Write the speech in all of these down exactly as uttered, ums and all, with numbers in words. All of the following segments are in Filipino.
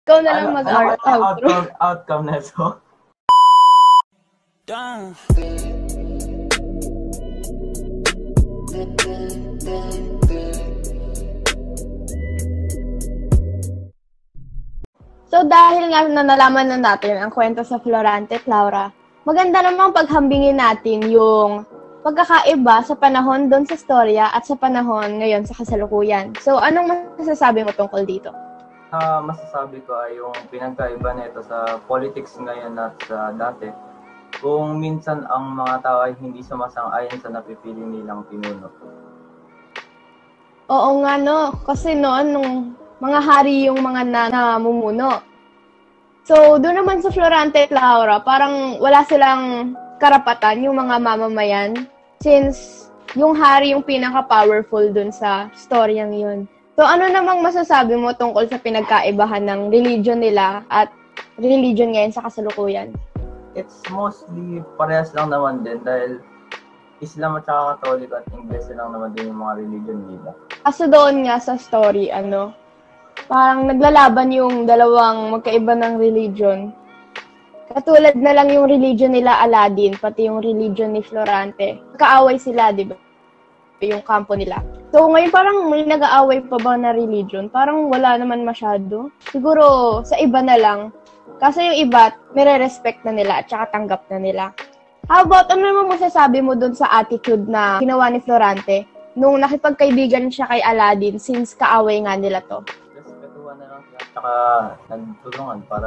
Ikaw na lang Ano, ano mag-out kaya ang outro. outcome, outcome na to? So dahil nga na nalaman na natin ang kwento sa Florante at Laura, maganda namang paghambingin natin yung pagkakaiba sa panahon doon sa storya at sa panahon ngayon sa kasalukuyan. So anong masasabi mo tungkol dito? Uh, masasabi ko ay yung pinagkaiba nito sa politics ngayon at sa dati. Kung minsan ang mga tao ay hindi sumasang-ayon sa napipili nilang pinuno. Oo nga no, kasi noon nung mga hari yung mga na namumuno. So doon naman sa Florante at Laura, parang wala silang karapatan yung mga mamamayan since yung hari yung pinaka-powerful doon sa storyang yun. So ano namang masasabi mo tungkol sa pinagkaibahan ng religion nila at religion ngayon sa kasalukuyan? It's mostly parehas lang naman din dahil Islam at saka Katoliko at Ingles lang naman din yung mga religion nila. Kaso doon nga sa story, ano, parang naglalaban yung dalawang magkaiba ng religion. Katulad na lang yung religion nila Aladdin, pati yung religion ni Florante. Kaaway sila, di ba? Yung kampo nila. So ngayon parang may nag-aaway pa ba na religion? Parang wala naman masyado. Siguro sa iba na lang. Kasi yung iba, nire-respect na nila at saka tanggap na nila. How about, ano naman masasabi mo dun sa attitude na ginawa ni Florante nung nakipagkaibigan siya kay Aladdin since kaaway nga nila to? Respetuhan na lang sila at saka nagtulungan para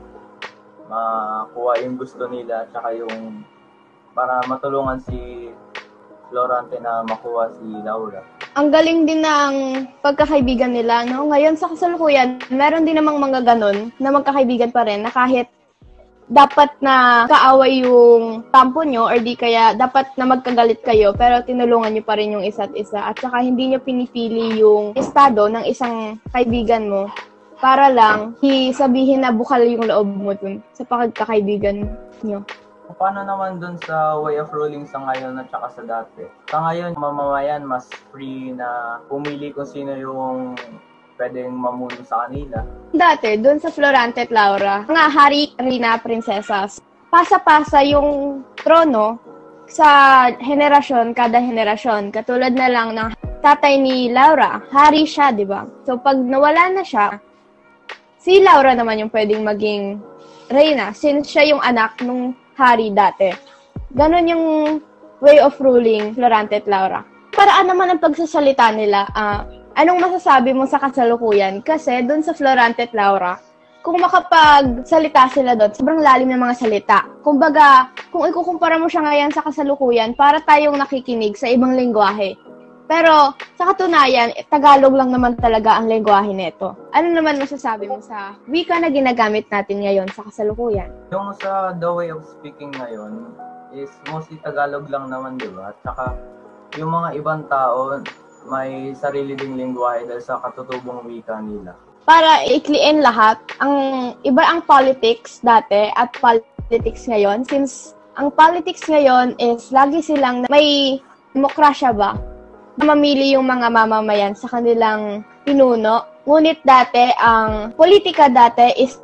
makuha yung gusto nila at saka yung para matulungan si Florante na makuha si Laura. Ang galing din ng pagkakaibigan nila, no? Ngayon sa kasalukuyan, meron din namang mga ganon na magkakaibigan pa rin na kahit dapat na kaaway yung tampo nyo or di kaya dapat na magkagalit kayo pero tinulungan nyo pa rin yung isa't isa at saka hindi nyo pinipili yung estado ng isang kaibigan mo para lang sabihin na bukal yung loob mo dun sa pagkakaibigan nyo. Paano naman dun sa way of ruling sa ngayon at saka sa dati? Sa ngayon, mamamayan mas free na pumili kung sino yung pwedeng mamuno sa kanila. Dati, dun sa Florante at Laura, mga hari, rina, prinsesas, pasa-pasa yung trono sa henerasyon, kada henerasyon. Katulad na lang ng tatay ni Laura, hari siya, di ba? So, pag nawala na siya, si Laura naman yung pwedeng maging reyna since siya yung anak nung hari dati. Ganon yung way of ruling Florante at Laura. Paraan naman ang pagsasalita nila, uh, anong masasabi mo sa kasalukuyan? Kasi doon sa Florante at Laura, kung makapagsalita sila doon, sobrang lalim ng mga salita. Kumbaga, kung ikukumpara mo siya ngayon sa kasalukuyan, para tayong nakikinig sa ibang lengguwahe. Pero, sa katunayan, Tagalog lang naman talaga ang lengguwahe nito. Ano naman masasabi mo sa wika na ginagamit natin ngayon sa kasalukuyan? Yung sa the way of speaking ngayon is mostly Tagalog lang naman, di ba? At saka, yung mga ibang tao, may sarili ding lengguwahe dahil sa katutubong wika nila. Para ikliin lahat, ang iba ang politics dati at politics ngayon. Since ang politics ngayon is lagi silang may demokrasya ba? Mamili yung mga mamamayan sa kanilang pinuno. Ngunit dati, ang politika dati is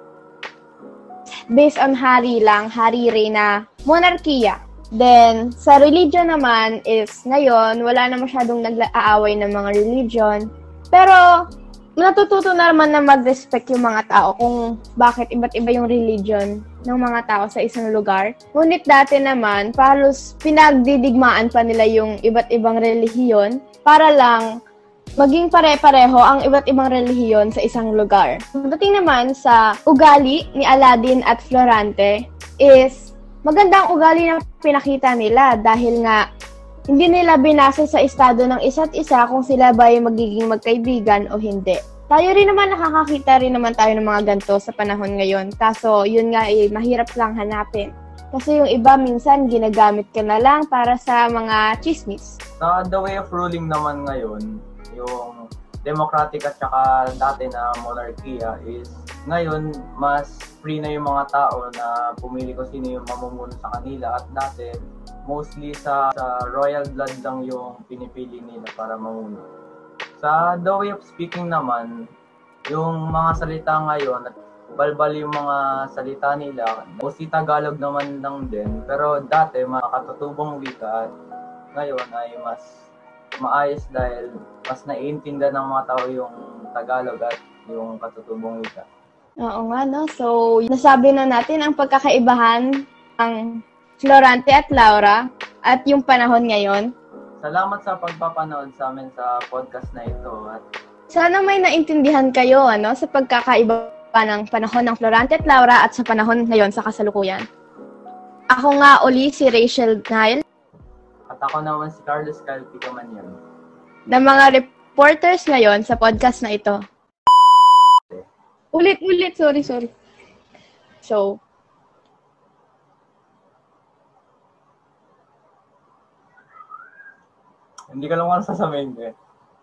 based on hari lang, hari-reyna, monarkiya. Then, sa religion naman is ngayon, wala na masyadong nag-aaway ng mga religion. Pero, natututo na naman na mag-respect yung mga tao kung bakit iba't iba yung religion ng mga tao sa isang lugar. Ngunit dati naman, palos pinagdidigmaan pa nila yung iba't ibang relihiyon para lang maging pare-pareho ang iba't ibang relihiyon sa isang lugar. Pagdating naman sa ugali ni Aladdin at Florante is magandang ugali na pinakita nila dahil nga hindi nila binasa sa estado ng isa't isa kung sila ba ay magiging magkaibigan o hindi. Tayo rin naman nakakakita rin naman tayo ng mga ganito sa panahon ngayon. Kaso yun nga ay mahirap lang hanapin. Kasi yung iba minsan ginagamit ka na lang para sa mga chismis. Sa the way of ruling naman ngayon, yung democratic at saka dati na monarkiya is ngayon mas free na yung mga tao na pumili kung sino yung mamumuno sa kanila at dati mostly sa, sa royal blood lang yung pinipili nila para mamuno. Sa the way of speaking naman, yung mga salita ngayon at balbal yung mga salita nila. Mostly Tagalog naman lang din. Pero dati, mga katutubong wika at ngayon ay mas maayos dahil mas naiintindihan ng mga tao yung Tagalog at yung katutubong wika. Oo nga, no? So, nasabi na natin ang pagkakaibahan ng Florante at Laura at yung panahon ngayon. Salamat sa pagpapanood sa amin sa podcast na ito. At sana may naintindihan kayo ano, sa pagkakaiba ng panahon ng Florante at Laura at sa panahon ngayon sa kasalukuyan. Ako nga uli si Rachel Nile. At ako naman si Carlos Calpi Camanyan. Na mga reporters ngayon sa podcast na ito. Ulit, ulit. Sorry, sorry. So, hindi ka lang kung sasabihin ko eh.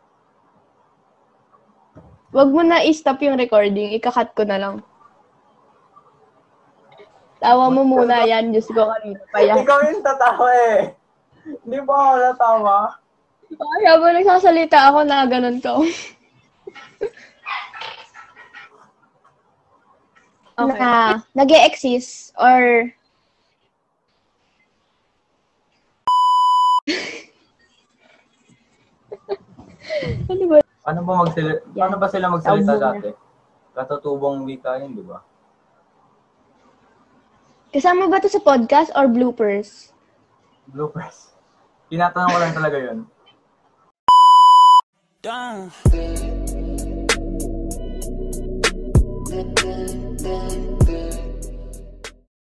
Wag mo na i-stop yung recording. Ika-cut ko na lang. Tawa mo muna yan. Diyos ko, kanina pa yan. Ikaw yung tatawa eh. Hindi ba ako natawa? Kaya ba nagsasalita ako na ganun ko? Okay. Na nag-e-exist or ano ba? Ano ba magsali- yeah. Paano ba sila magsalita Tama dati? Katutubong wika yun, di ba? Kasama ba to sa podcast or bloopers? Bloopers. Tinatanong ko lang talaga yun. Done.